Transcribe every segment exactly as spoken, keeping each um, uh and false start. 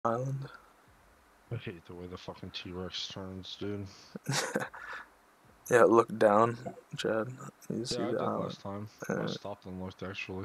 Island. I hate the way the fucking T-Rex turns, dude. Yeah, look down, Chad. You see Yeah, I the did island. last time. Uh, I stopped and looked, actually.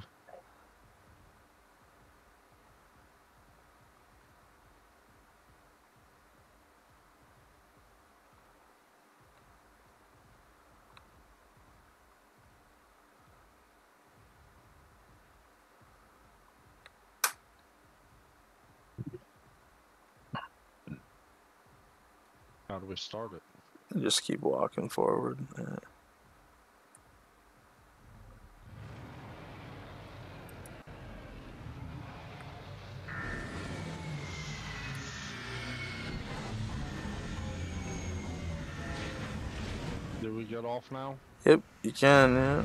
How do we start it? just keep walking forward. Uh, Did we get off now? yep, you can, yeah.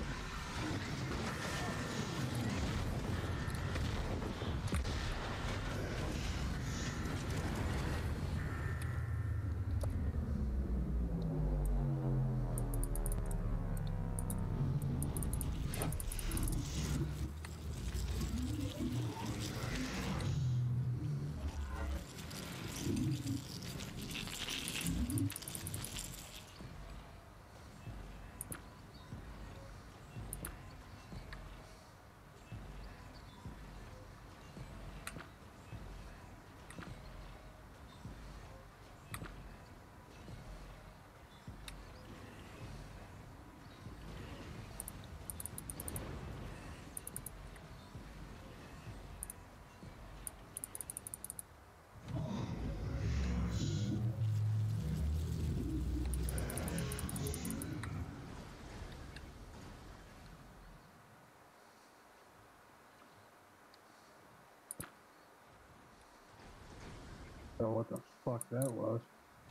So what the fuck that was?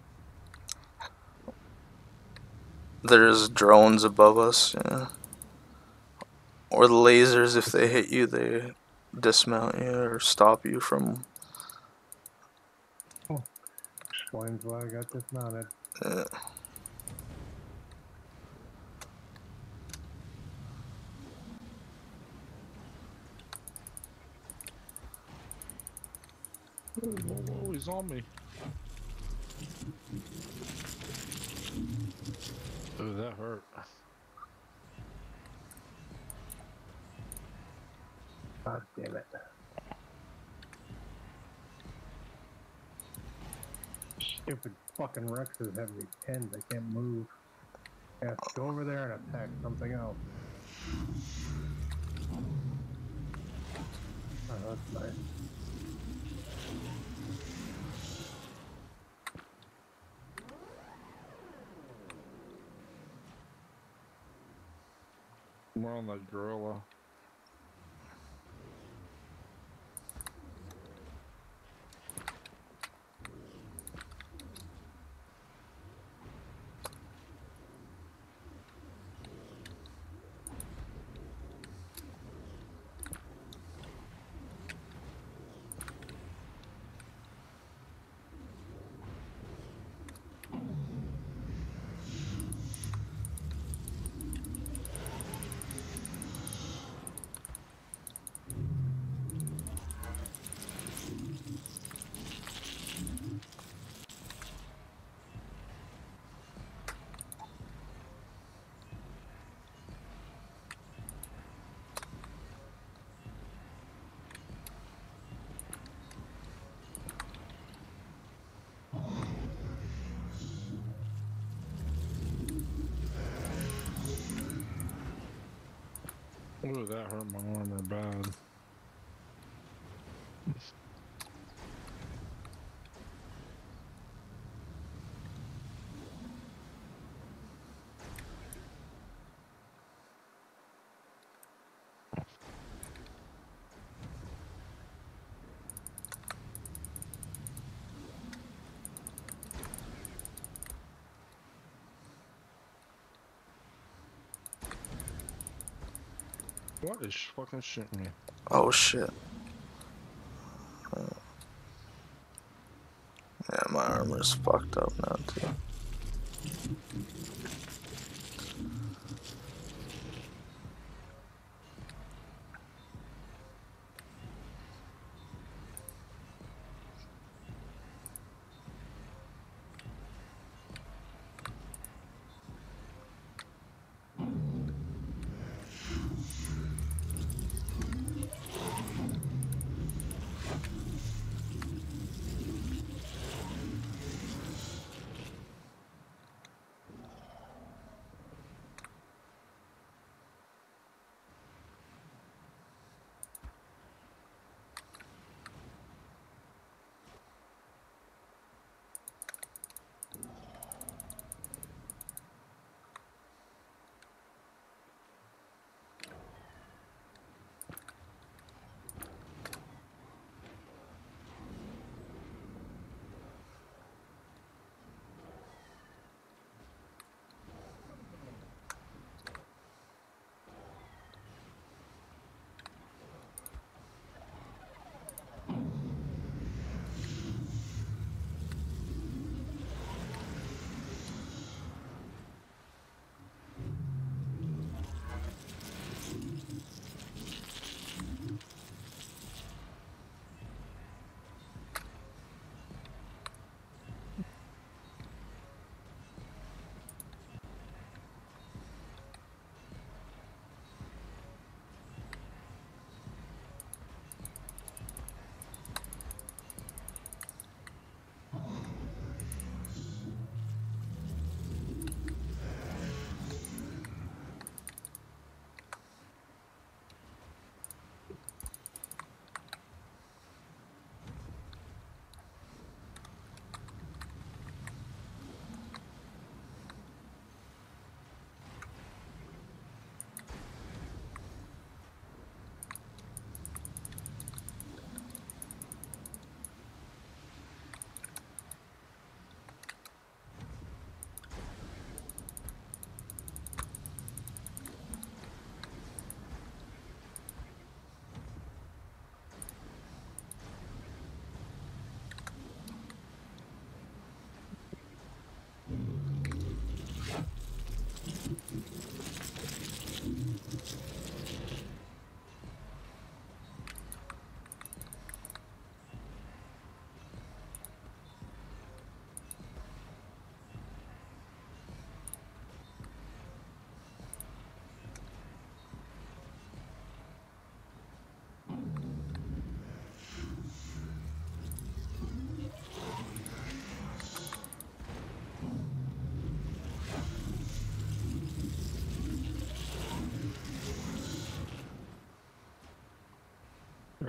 There's drones above us, yeah. Or the lasers, if they hit you, they dismount you or stop you from. Oh, explains why I got dismounted. Uh, Whoa, whoa, whoa, he's on me. Oh, that hurt. God damn it. Stupid fucking Rexes have me pinned. They can't move. Yeah, go over there and attack something else. Oh, that's nice. We're on that gorilla. Ooh, that hurt my armor bad. What is fucking shooting me? oh shit. Uh, yeah, my armor's fucked up now, too.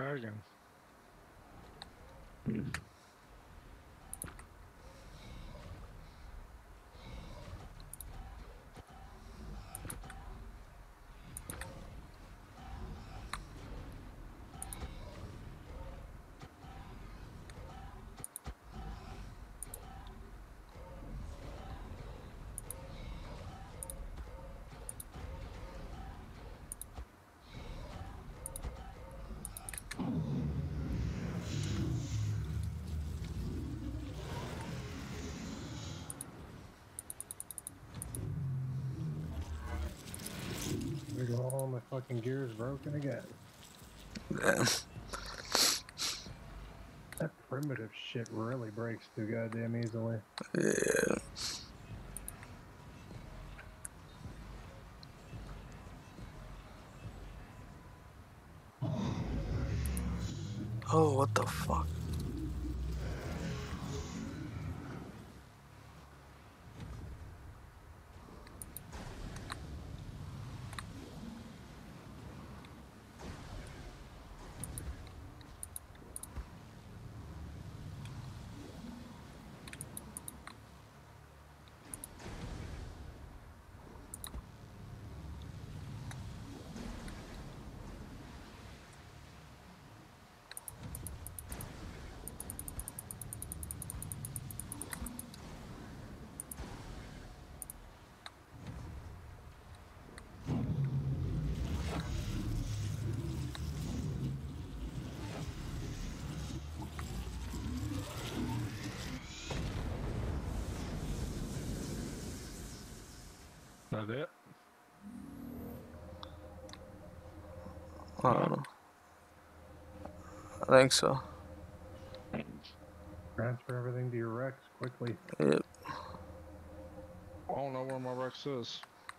dragon. There you go, all my fucking gear's broken again. Damn. That primitive shit really breaks too goddamn easily. Yeah. Oh, what the fuck? That it? I don't know. I think so. Transfer everything to your Rex quickly. Yep. I don't know where my Rex is.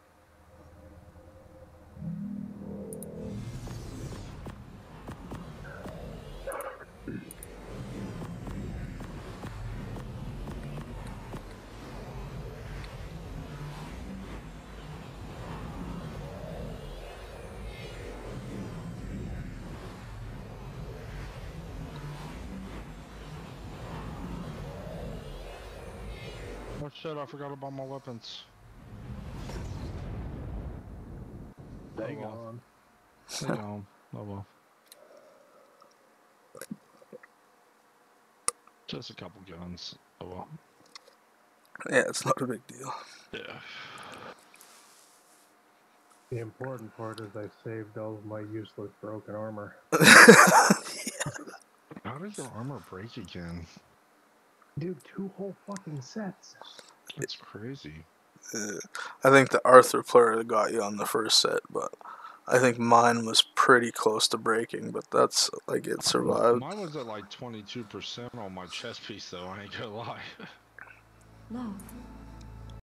Oh shit, I forgot about my weapons. They Oh, well. gone. They gone. Oh well. Just a couple guns. Oh well. Yeah, it's not a big deal. Yeah. The important part is I saved all of my useless broken armor. How did your armor break again? Dude, two whole fucking sets. That's crazy. Uh, I think the Arthur player got you on the first set, but I think mine was pretty close to breaking, but that's like it survived. Mine was at like twenty-two percent on my chest piece though, I ain't gonna lie. Love,